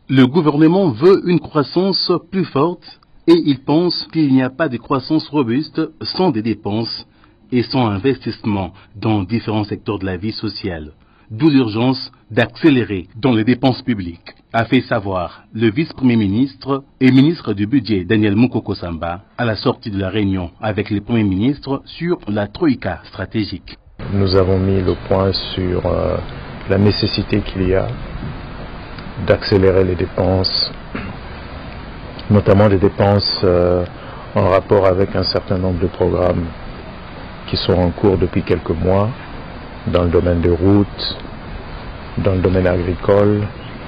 Le gouvernement veut une croissance plus forte et il pense qu'il n'y a pas de croissance robuste sans des dépenses et sans investissement dans différents secteurs de la vie sociale. D'où l'urgence d'accélérer dans les dépenses publiques, a fait savoir le vice-premier ministre et ministre du budget Daniel Mukoko Samba à la sortie de la réunion avec les premiers ministres sur la troïka stratégique. Nous avons mis le point sur la nécessité qu'il y a d'accélérer les dépenses, notamment les dépenses en rapport avec un certain nombre de programmes qui sont en cours depuis quelques mois dans le domaine des routes, dans le domaine agricole,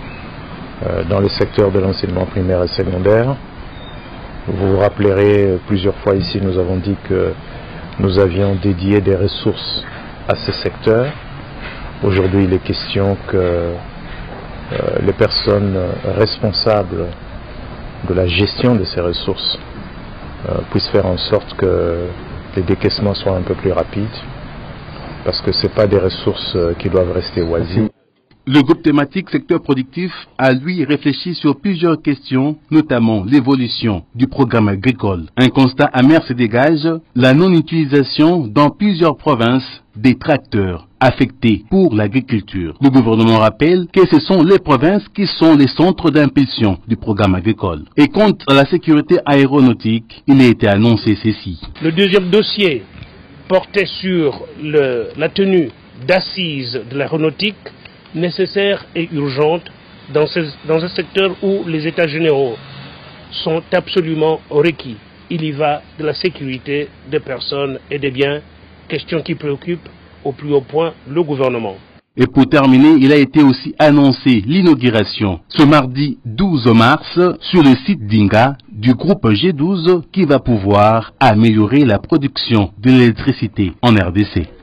dans le secteur de l'enseignement primaire et secondaire. Vous vous rappellerez, plusieurs fois ici, nous avons dit que nous avions dédié des ressources à ce secteur. Aujourd'hui, il est question que les personnes responsables de la gestion de ces ressources puissent faire en sorte que les décaissements soient un peu plus rapides, parce que ce n'est pas des ressources qui doivent rester oisives. Le groupe thématique secteur productif a lui réfléchi sur plusieurs questions, notamment l'évolution du programme agricole. Un constat amer se dégage, la non-utilisation dans plusieurs provinces des tracteurs affectés pour l'agriculture. Le gouvernement rappelle que ce sont les provinces qui sont les centres d'impulsion du programme agricole. Et quant à la sécurité aéronautique, il a été annoncé ceci. Le deuxième dossier portait sur la tenue d'assises de l'aéronautique nécessaire et urgente dans un secteur où les états généraux sont absolument requis. Il y va de la sécurité des personnes et des biens, question qui préoccupe au plus haut point le gouvernement. Et pour terminer, il a été aussi annoncé l'inauguration ce mardi 12 mars sur le site d'Inga du groupe G12 qui va pouvoir améliorer la production de l'électricité en RDC.